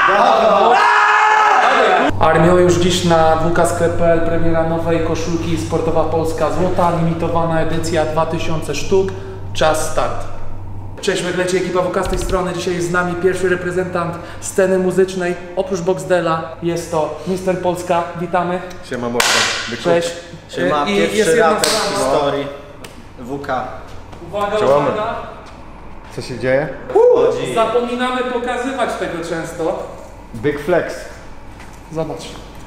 Armio, już dziś na wksklep.pl premiera nowej koszulki Sportowa Polska Złota, limitowana edycja 2000 sztuk. Czas start. Cześć, Meglecie, ekipa WK z tej strony. Dzisiaj jest z nami pierwszy reprezentant sceny muzycznej. Oprócz Boxdela jest to Mister Polska. Witamy. Siema mordo. Cześć. Siema, pierwszy raper w historii WK. Uwaga, Czołamy. uwaga. Co się dzieje? Zapominamy pokazywać tego często. Big flex. Zobacz.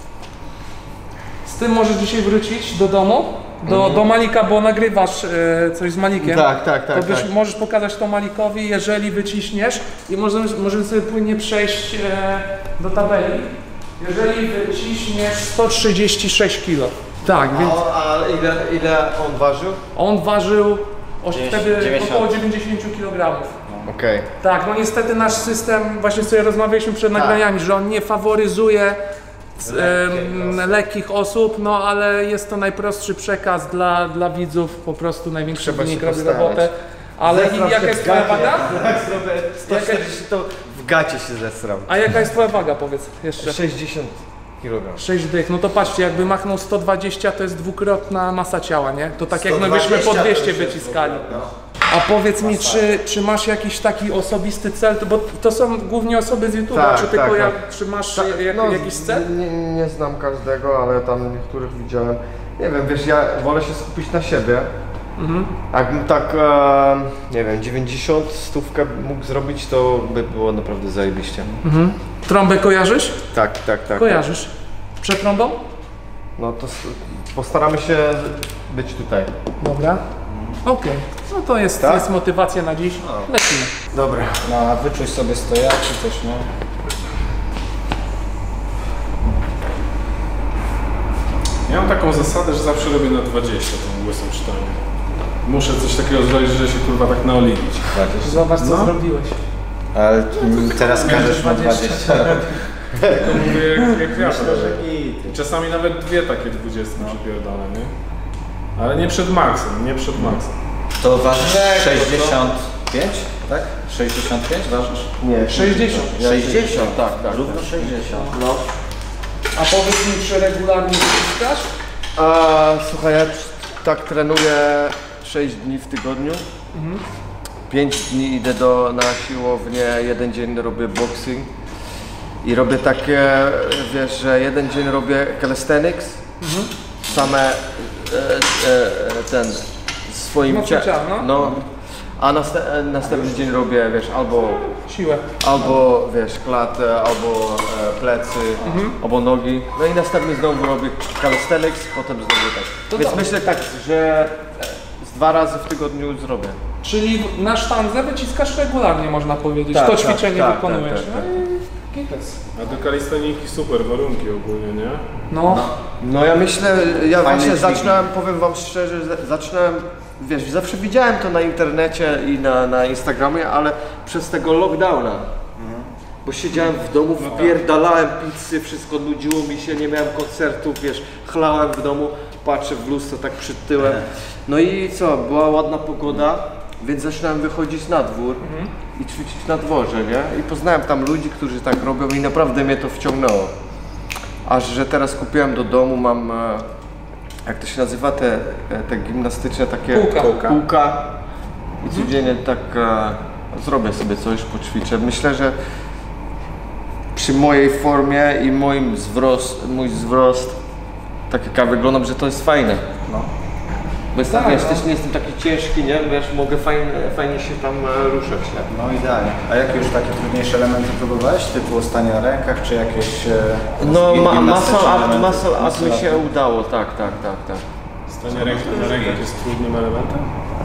Z tym możesz dzisiaj wrócić do domu, do Malika, bo nagrywasz coś z Malikiem. Tak. To możesz pokazać to Malikowi, jeżeli wyciśniesz i możemy sobie płynnie przejść do tabeli. Jeżeli wyciśniesz 136 kg. Tak, więc... A ile on ważył? On ważył wtedy 90. około 90 kg. Okej. Tak, no niestety nasz system, właśnie sobie rozmawialiśmy przed nagraniami, że on nie faworyzuje lekkich osób, no ale jest to najprostszy przekaz dla widzów, po prostu największy Trzeba wynik się robi postarać. robotę. Ale jaka jest twoja waga? Jak zrobię 140 to w gacie się zesram. A jaka jest twoja waga, powiedz jeszcze? 60 kg. 6 dych, no to patrzcie, jakby machnął 120, to jest dwukrotna masa ciała, nie? To tak jak my byśmy po 200 wyciskali. A powiedz mi, czy masz jakiś taki osobisty cel, bo to są głównie osoby z YouTube'a, Tak, czy ty tak. czy masz No, jakiś cel? Nie znam każdego, ale tam niektórych widziałem. Nie wiem, wiesz, ja wolę się skupić na siebie. Jakbym tak, nie wiem, 90, 100 mógł zrobić, to by było naprawdę zajebiście. Trąbę kojarzysz? Tak. Kojarzysz. Przed trąbą? No to postaramy się być tutaj. Dobra. Okej. No to jest motywacja na dziś. Lecimy. Dobra. No, a wyczuć sobie stojaki też, no. Ja mam taką zasadę, że zawsze robię na 20 tą łysą sztangę. Muszę coś takiego zrobić, że się kurwa tak naoliwić. Zobacz, co zrobiłeś. Ale teraz każesz na 20. Tylko mówię jak ja. Myślę, że I czasami nawet dwie takie 20 przypierdolę, nie? Ale nie przed maksem. To ważysz 65, tak? 65 ważysz? Nie, 60. 60, tak. Równo 60. No. A powiedz mi, czy regularnie wyciskasz? Słuchaj, ja tak trenuję 6 dni w tygodniu. 5 dni idę na siłownię, 1 dzień robię boxing. I robię takie, wiesz, że 1 dzień robię calisthenics, same swoim ciałem, no. A następny dzień robię, wiesz, albo wiesz, klatę, albo plecy, albo nogi. No i następnie znowu robię calisthenics, potem znowu tak. Więc dobrze. myślę tak, że z 2 razy w tygodniu zrobię. Czyli na sztandze wyciskasz regularnie, można powiedzieć. Tak, to tak, ćwiczenie tak, wykonujesz. tak, tak. A do kalisteniki super warunki ogólnie, nie? No ja myślę, ja Fajne właśnie dźwignie. zaczynałem, powiem wam szczerze, zaczynałem, wiesz, zawsze widziałem to na internecie i na Instagramie, ale przez tego lockdowna, bo siedziałem w domu, wpierdalałem pizzy, wszystko nudziło mi się, nie miałem koncertów, wiesz, chlałem w domu, patrzę w lustro tak przed tyłem. No i co, była ładna pogoda, więc zaczynałem wychodzić na dwór i ćwiczyć na dworze, nie? I poznałem tam ludzi, którzy tak robią i naprawdę mnie to wciągnęło. Aż, że teraz kupiłem do domu, mam, jak to się nazywa, te gimnastyczne takie kółka. I codziennie tak zrobię sobie coś, poćwiczę. Myślę, że przy mojej formie i mój wzrost, tak jak ja wyglądam, że to jest fajne. Bo jestem, wiesz, też nie jestem taki ciężki, nie? Wiesz, mogę fajnie się tam ruszać, nie? No idealnie. A jakie już takie trudniejsze elementy próbowałeś? Typu stanie na rękach, czy jakieś... No gimnastyczne elementy? muscle up mi się udało, tak. Stanie na rękach jest trudnym elementem?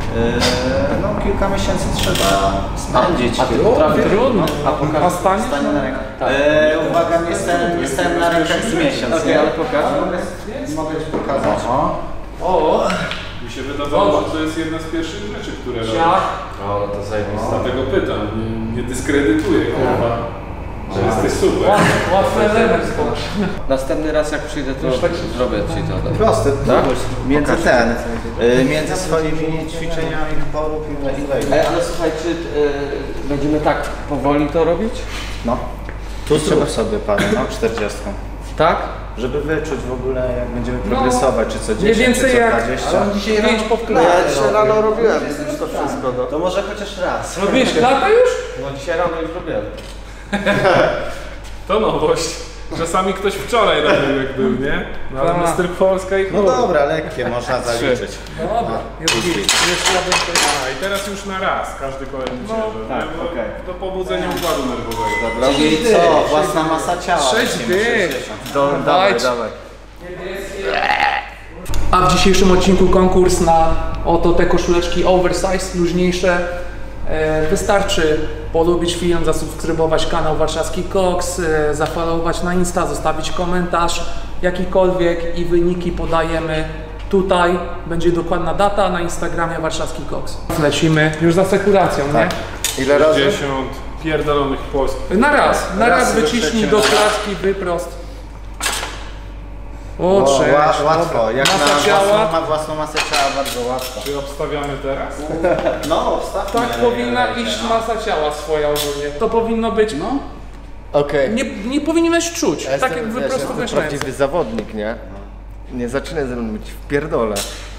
No kilka miesięcy trzeba spędzić. Trudno. A stanie? Stanie na rękach. Uwaga, nie stałem na rękach z miesiąc. Ale pokaż. Mogę ci pokazać. Mi się wydawało, że to jest jedna z pierwszych rzeczy, które robię. O, no to zajebiste. Dlatego pytam, nie dyskredytuję, kurwa. Że jesteś super. Łatwy element. Następny raz jak przyjdę, to zrobię ci to. Prosty, Tak? między między swoimi ćwiczeniami porób i wejść. Ale słuchaj, czy będziemy tak powoli to robić? No. Tu zrób sobie parę, no 40. Tak? Żeby wyczuć w ogóle, jak będziemy progresować, czy co 10, Mniej więcej czy co jak 20. Ale on dzisiaj 5 rano, po no ja klatę. dzisiaj rano robiłem już to wszystko, no. To może chociaż raz. Robiłeś klatę już? No dzisiaj rano już robiłem. To nowość. Czasami ktoś wczoraj robił jak był, nie? No ale Tak. Mister Polska i No chuj. dobra, lekkie, można zaliczyć. Dobra, jest git. Jeszcze ja bym A i teraz już na raz każdy kolejny ciężar, tak, nie? Bo okej. do pobudzenia układu nerwowego. Czyli co? Własna masa ciała. 6 weźmiemy dych. 60. Dawaj, Dawajcie. dawaj. A w dzisiejszym odcinku konkurs na oto te koszuleczki oversize, luźniejsze. Wystarczy polubić film, zasubskrybować kanał Warszawski Koks, zafollowować na Insta, zostawić komentarz jakikolwiek i wyniki podajemy tutaj. Będzie dokładna data na Instagramie Warszawski Koks. Lecimy już za sekuracją, Tak. nie? Ile razy? 50 pierdolonych polskich. Na raz wyciśnij wyprzecie do na- klatki, wyprost. O, O, cześć. łatwo, jak Masa na ciała. ma własną masę ciała, bardzo łatwo. Czy obstawiamy teraz? No, wstawmy. Tak powinna iść masa ciała swoja ogólnie. To powinno być, Okej. nie powinieneś czuć, Ja tak jestem, jak wiesz, wyprostowujesz jestem ręce. prawdziwy zawodnik, nie? Nie zaczynaj ze mną być w pierdole.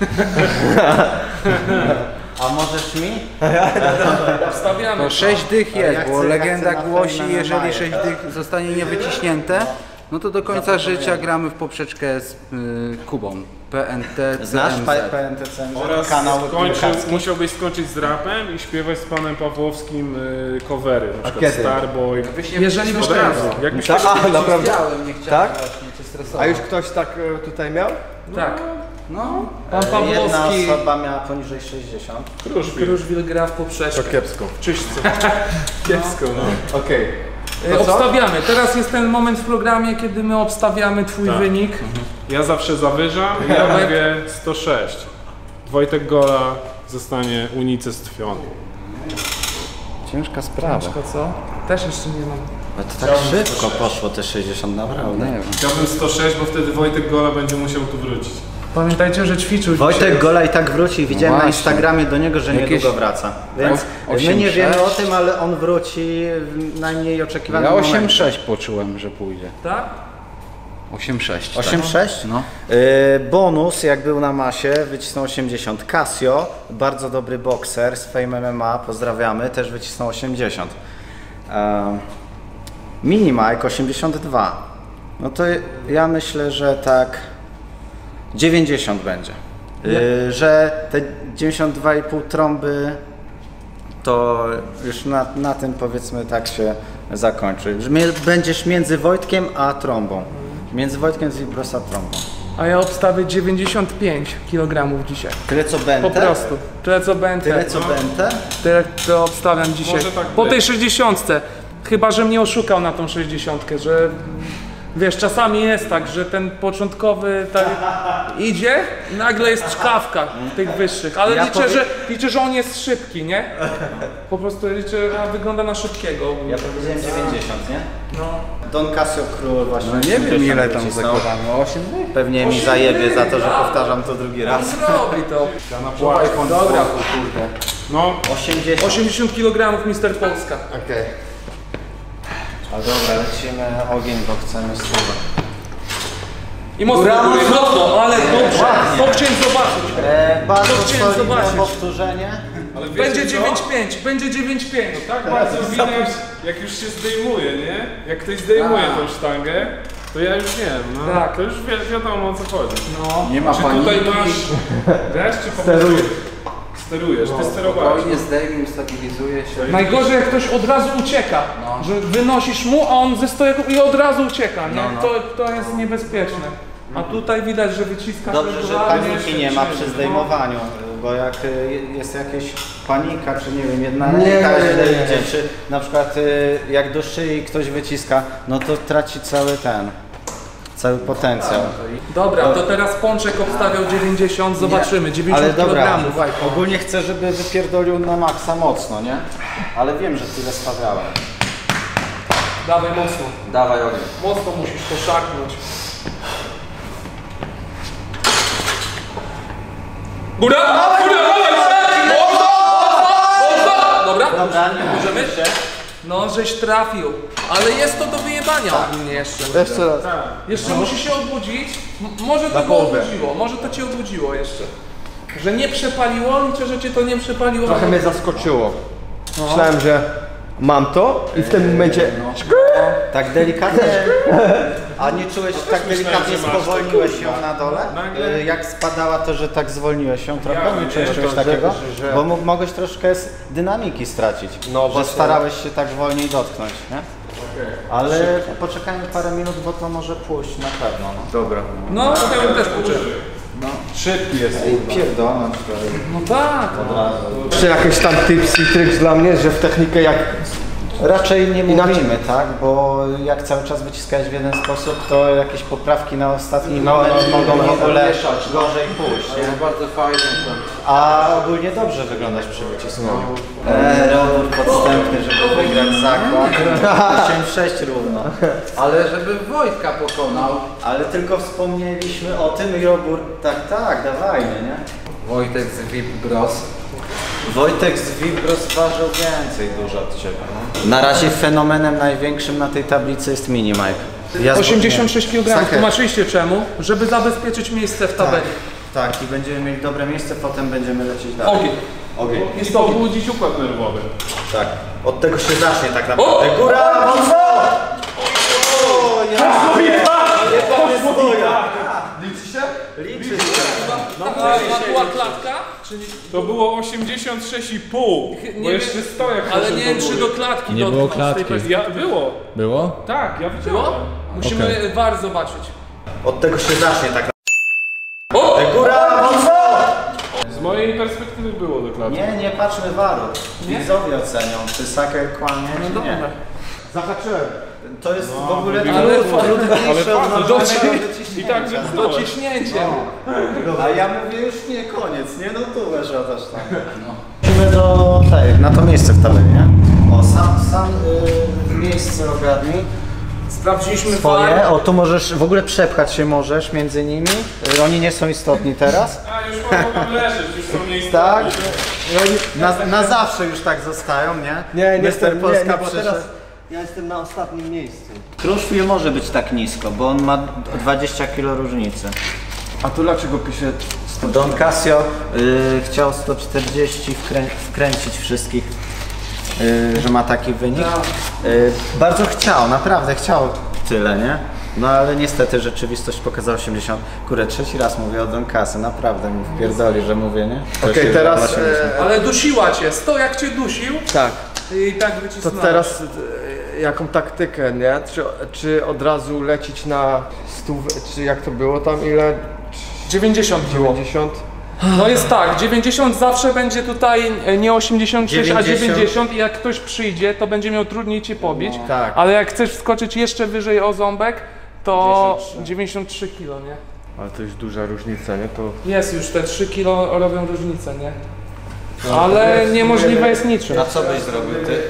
A możesz mi? Wstawiamy. To 6 dych Ale ja jest, bo chcę- legenda ja chcę na głosi, fejmę na jeżeli Maję. 6 dych zostanie niewyciśnięte, no to do końca życia gramy w poprzeczkę z Kubą. PNT, Znasz CMZ. PNTC, Oraz kanał piłkarski? musiałbyś skończyć z rapem i śpiewać z panem Pawłowskim covery, na przykład kiedy? Starboy. Jeżeli byś Od teraz. razu. Jak byś Tak? A, naprawdę? Chciałem, nie chciałem Tak? właśnie cię stresować. A już ktoś tak tutaj miał? Tak. No, Pan Jedna Pawłowski, osoba miała poniżej 60. Kruszwil gra w poprzeczkę. kiepsko. W czyśćcu. kiepsko, no. Okej. Obstawiamy. Teraz jest ten moment w programie, kiedy my obstawiamy twój Tak. wynik. Ja zawsze zawyżam i ja mówię 106. Wojtek Gola zostanie unicestwiony. Ciężka sprawa. Ciężko, co? Też jeszcze nie mam. No to tak szybko poszło te 60, naprawdę. nie wiem. Chciałbym 106, bo wtedy Wojtek Gola będzie musiał tu wrócić. Pamiętajcie, że ćwiczył Wojtek dzisiaj. Gola i tak wróci. Widziałem na właśnie. Instagramie do niego, że Jakieś- niedługo wraca. Więc my 8-6. nie wiemy o tym, ale on wróci w najmniej oczekiwanym Ja momencie. 8-6 poczułem, że pójdzie. Tak? 8-6. 8,6? No. Bonus, jak był na masie, wycisnął 80. Casio, bardzo dobry bokser z Fame MMA, pozdrawiamy, też wycisnął 80. Mini Mike 82. No to ja myślę, że tak 90 będzie. Że te 92,5 trąby to już na tym powiedzmy tak się zakończy. Że będziesz między Wojtkiem a trąbą. Między Wojtkiem z Vibrosa trąbą. A ja obstawię 95 kg dzisiaj. Tyle co będę? Po prostu. Tyle co będę. Tyle co będę? Tyle co obstawiam dzisiaj. Może tak Po być. tej 60. Chyba, że mnie oszukał na tą 60, że wiesz, czasami jest tak, że ten początkowy tak idzie i nagle jest czkawka tych wyższych, ale Ja liczę, że on jest szybki, nie? Po prostu liczę, a wygląda na szybkiego. Ja powiedziałem 90, nie? No. Don Casio Król właśnie. No nie wiem 80 ile tam wycisnął. zakładamy, 8 dych? Pewnie mi zajebie za to, że powtarzam to drugi raz. Zrobi to. Ja na płatę. Dobra. No, 80. 80 kg Mister Polska. Okej. A dobra, lecimy ogień, bo chcemy stówę. I mocno, ale dobrze. To chciałem zobaczyć. Bardzo To chciałem solidne zobaczyć. powtórzenie. ale wiecie Będzie co? 9,5, będzie 9,5. Tak bardzo widać, jak już się zdejmuje, nie? Jak ktoś zdejmuje tą sztangę, to ja już wiem, no. Tak. To już wiadomo o co chodzi. No. Nie ma Czy paniki. tutaj masz deszcz, czy po prostu sterujesz? Ty sterowałeś. Spokojnie zdejmij, stabilizuje się. Najgorzej jak ktoś od razu ucieka, No. że wynosisz mu, a on ze stojaka i od razu ucieka, nie? No. To jest niebezpieczne. A tutaj widać, że wyciska Dobrze, że regularnie. paniki nie ma przy zdejmowaniu, bo jak jest jakaś panika, czy nie wiem, jedna ręka źle idzie, czy na przykład jak do szyi ktoś wyciska, no to traci cały potencjał. Dobra, to teraz Pączek obstawiał 90, zobaczymy, 90 Ale dobra, kg. ogólnie chcę, żeby wypierdolił na maksa mocno, nie? Ale wiem, że tyle stawiałem. Dawaj mocno, Dawaj ogień. mocno musisz to szarpnąć. Góra! Góra! Dobra? Dobra, nie Możemy? się. No, żeś trafił. Ale jest to do wyjebania ogólnie jeszcze. Jeszcze raz. Jeszcze musisz się obudzić. Może to go obudziło, może to cię obudziło jeszcze. Że nie przepaliło, liczę, że cię to nie przepaliło. Trochę mnie zaskoczyło. Myślałem, że mam to i w tym momencie... Tak delikatnie. A nie czułeś, tak delikatnie spowolniłeś ją na dole? Jak spadała to, że tak zwolniłeś ją trochę? Nie czułeś czegoś takiego? Bo mogłeś troszkę z dynamiki stracić. No, że właśnie. starałeś się tak wolniej dotknąć, nie? Ale poczekajmy parę minut, bo to może pójść na pewno. No. Dobra. No, ja bym też poczekał. Szybki jest. Pierdolę. No tak. Jeszcze jakieś tam tips i tricks dla mnie, że w technikę jak... Raczej nie Inaczej. mówimy, tak? Bo jak cały czas wyciskałeś w jeden sposób, to jakieś poprawki na ostatni moment mogą w ogóle gorzej pójść, nie? Bardzo fajnie. A ogólnie dobrze wyglądasz przy wyciskaniu. Robór podstępny, żeby wygrać zakład. 8-6 równo. Ale żeby Wojtka pokonał. Ale tylko wspomnieliśmy o tym i Robór, tak, dawajmy, nie? Wojtek z VIP Bros. Wojtek z Vibros ważył więcej dużo od Ciebie. No. Na razie fenomenem największym na tej tablicy jest Mini Mike. Ja 86 kg. Saker. Tłumaczyliście czemu? Żeby zabezpieczyć miejsce w tabeli. Tak, i będziemy mieli dobre miejsce, potem będziemy lecieć dalej. Ogień. Ogień. Jest I to ogień. pobudzić układ nerwowy. Tak. Od tego się zacznie tak naprawdę. Góra, mocno! O, ja! Liczy się? Liczy się. A była klatka? Czy nie? To było 86,5. Bo Nie jeszcze 100 jak Ale poszedł nie do wiem, czy góry. do klatki Nie było dotknął z tej klatki. perspektywy. Było. Było? Tak, ja Było? widziałem. Musimy VAR zobaczyć. Od tego się zacznie tak naprawdę. Góra, mocno! Z mojej perspektywy było do klatki. Nie patrzmy waru. Widzowie ocenią, czy Saker kłamie, No czy nie. dobra. Zahaczyłem. To jest w ogóle Ale trudniejsze od normalnego I tak wyciśnięcia. z dociśnięciem. A ja mówię już nie, koniec, nie? No tu weszadasz tam. Idziemy do na to miejsce w tabeli, nie? O, sam miejsce ogarnij. Sprawdziliśmy Twoje, VAR. o tu możesz, w ogóle przepchać się możesz między nimi. Oni nie są istotni teraz. A już mogą leżeć, już są miejsca. Tak? Na zawsze już tak zostają, nie? Nie, Mister Polska bo przyszedł. teraz ja jestem na ostatnim miejscu. Kruszwil może być tak nisko, bo on ma 20 kg różnicy. A tu dlaczego pisze Don Casio chciał 140 wkręcić wszystkich, że ma taki wynik. Bardzo chciał, naprawdę chciał tyle, nie? No ale niestety rzeczywistość pokazała 80. Kurde, trzeci raz mówię o Don Casio, naprawdę mi wpierdoli, że mówię, nie? To Okej, się teraz... 80. Ale dusiła cię. 100 jak cię dusił tak. i tak To wycisnąłeś. teraz jaką taktykę, nie? Czy od razu lecieć na 100, czy jak to było tam, ile? 90 było. 90? No jest tak, 90 zawsze będzie tutaj nie 86, a 90 i jak ktoś przyjdzie, to będzie miał trudniej cię pobić. Tak. Ale jak chcesz wskoczyć jeszcze wyżej o ząbek, to 93 kg, nie? Ale to już duża różnica, nie? To... Jest już, te 3 kg robią różnicę, nie? Ale niemożliwe jest niczym. A co byś zrobił ty?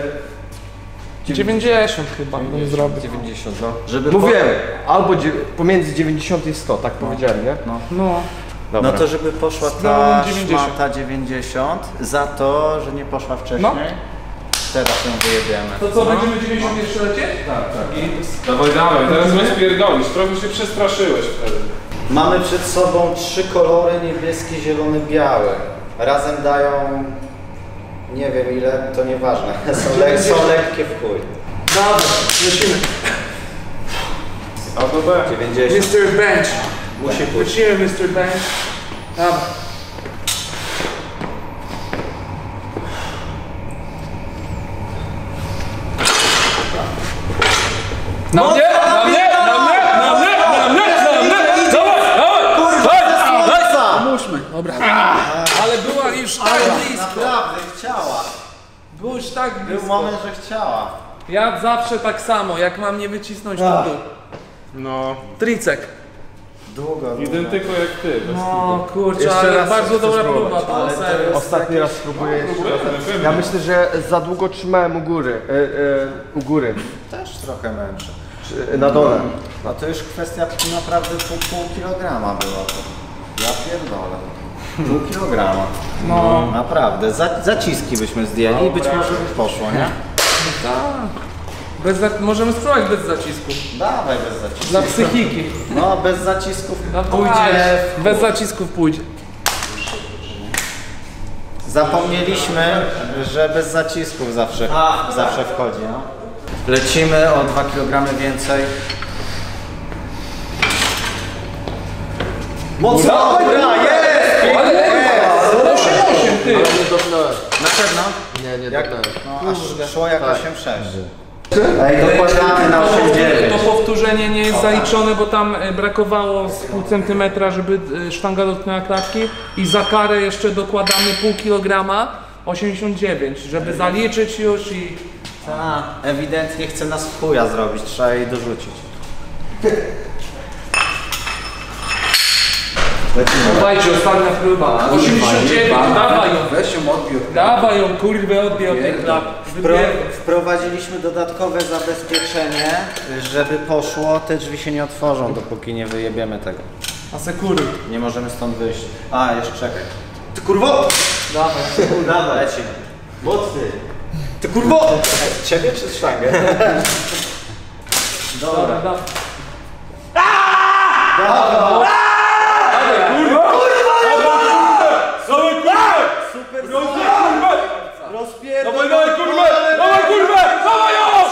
90 chyba bym zrobił. 90, no. Żeby Mówiłem, albo pomiędzy 90 i 100, tak powiedziałem, nie? No. Dobra. No to żeby poszła ta No, 90. szmata 90 za to, że nie poszła wcześniej. No. Teraz ją wyjebiemy. To co, będziemy 90 jeszcze lecieć? Dawaj, teraz rozpierdolisz. Trochę się przestraszyłeś wtedy. Mamy przed sobą 3 kolory, niebieski, zielony, biały. Razem dają, nie wiem ile, to nieważne. Są lekkie w chuj. Dobra, lecimy. A to B. 90. Mr. Bench. Musi pójść. Lecimy, Mr. Bench. Dobra. Na mnie, na mnie, na mnie, na mnie, na mnie, na mnie, dawaj, dawaj, pomóżmy, dobra. Ale była już tak blisko, Naprawdę chciała. było już tak Był blisko. moment, że chciała. Ja zawsze tak samo, jak mam nie wycisnąć to dół. No, Tricek. Długo. identyko jak ty. Bez No kurczę, Jeszcze ale raz bardzo chcę dobra spróbować. próba, to serio. Ostatni raz spróbuję jeszcze. Ja myślę, że za długo trzymałem u góry. U góry. Też trochę męczy. Na dole. No to już kwestia naprawdę pół kilograma była to. Ja pierdolę. Pół kilograma. No. Naprawdę. Zaciski byśmy zdjęli i być może by poszło, nie? Tak. Możemy spróbować bez zacisków. Dawaj bez zacisków. Dla psychiki. No bez zacisków No pójdzie. bez zacisków pójdzie. Zapomnieliśmy, że bez zacisków zawsze wchodzi. No. Lecimy o 2 kg więcej. Mocno! Dobra, jest! Ale 8, ty. Nie dotknąłem. Na pewno? Nie Jak? dotknąłem. No, aż szło jak 8,6. Ej, dokładamy na 8,9. To powtórzenie nie jest zaliczone, bo tam brakowało z pół centymetra, żeby sztanga dotknęła klatki i za karę jeszcze dokładamy pół kilograma, 89, żeby zaliczyć już i... Ta, ewidentnie chce nas w chuja zrobić, trzeba jej dorzucić. Dawajcie, ostatnia próba. 89, dawaj ją. Weź ją odbiór. Dawaj ją, kurwę, odbij od tej klapy. Wprowadziliśmy dodatkowe zabezpieczenie, żeby poszło, te drzwi się nie otworzą, dopóki nie wyjebiemy tego. A sekury. Nie możemy stąd wyjść. A, jeszcze czekaj. Ty kurwo! Dawaj. Dawaj, leci. Mocny. Ty kurwo! Ciebie czy sztangę? Dobra, dawaj. Dawaj kurwę! Dawaj kurwę! Dawaj już!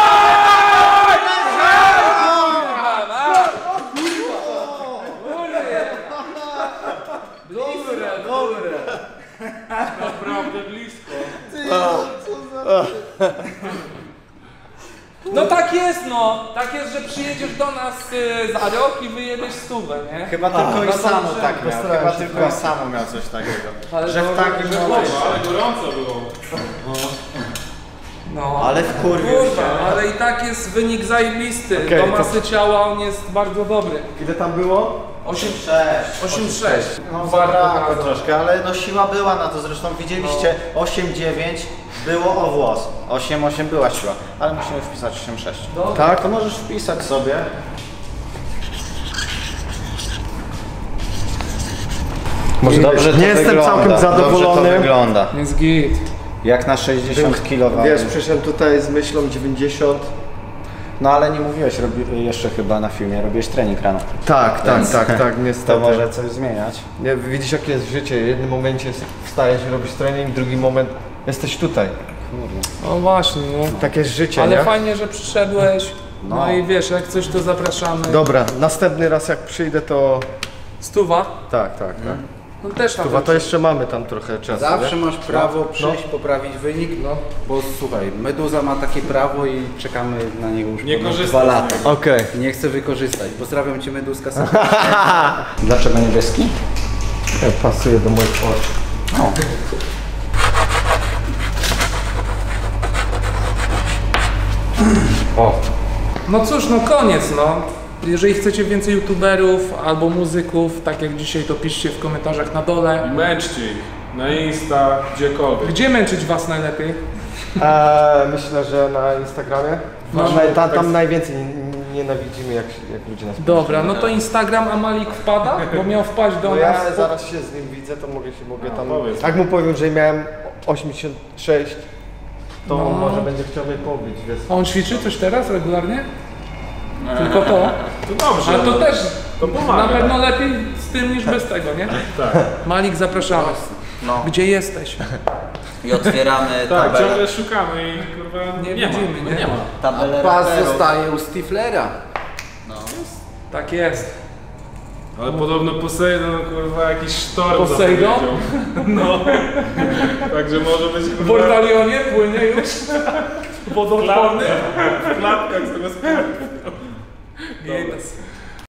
Dobre. Naprawdę blisko. No tak jest, no. Tak jest, że przyjedziesz do nas z Arok i wyjedziesz stówę, nie? Chyba tylko i samo dobrze. tak miał. Chyba tylko i samo miał coś takiego. Ale Że w dobra, takim że momencie. Ale gorąco było. No. Ale wkurwił Kurwa, się. ale i tak jest wynik zajebisty. Okej, Do to- masy ciała on jest bardzo dobry. Ile tam było? 8,6. No zabrakło troszkę, ale no siła była na to, zresztą widzieliście 8,9 było o włos. 8,8 była siła, ale musimy wpisać 8,6. Dobra. Tak, to możesz wpisać sobie. Może Dobrze to nie jestem wygląda, całkiem Dobrze to zadowolony. wygląda. Jest git. Jak na 60 kg. Wiesz, przyszedłem tutaj z myślą 90. No ale nie mówiłeś jeszcze chyba na filmie, robiłeś trening rano. Tak, Więc niestety. To może coś zmieniać. Nie, widzisz jakie jest życie. W jednym momencie wstajesz i robisz trening, w drugim moment jesteś tutaj. No właśnie, nie? Takie jest życie, Ale nie? fajnie, że przyszedłeś. No, No. i wiesz, jak coś to zapraszamy. Dobra, następny raz jak przyjdę to... Stuwa? Tak. No też tam. Chyba to jeszcze mamy tam trochę czasu, Zawsze nie? masz prawo przyjść, poprawić wynik, bo słuchaj, Meduza ma takie prawo i czekamy na niego już Nie ponad korzysta 2 z lata. Okej. Nie chcę wykorzystać. Pozdrawiam Cię Meduzka. Dlaczego niebieski? Pasuje do moich oczu. No cóż, no koniec, no. Jeżeli chcecie więcej youtuberów albo muzyków, tak jak dzisiaj, to piszcie w komentarzach na dole. Męczcie ich. Na Insta, gdziekolwiek. Gdzie męczyć was najlepiej? Myślę, że na Instagramie. Tam najwięcej nienawidzimy, jak ludzie nas Dobra, no to Instagram, a Malik wpada? Bo miał wpaść do No nas. ja zaraz się z nim widzę, to mogę tam... powiedz. Jak mu powiem, że miałem 86, to No. może będzie chciał mnie pobić, wiesz. A on ćwiczy coś teraz regularnie? Tylko to? To dobrze. Ale to no. też To pomaga. na pewno lepiej z tym niż bez tego, nie? Tak. Malik, zapraszamy. No. Gdzie jesteś? I otwieramy Tak, tabelę. ciągle szukamy i kurwa Nie widzimy, ma. nie? Nie ma. Tabelę Pas raperów. zostaje u Stiflera. Tak jest. Ale podobno Poseidon kurwa jakiś sztorm Poseidon? zapowiedział. No. Także może być W kurwa Bortalionie płynie już. Wodoodporny. w klatkach zamiast Gitas.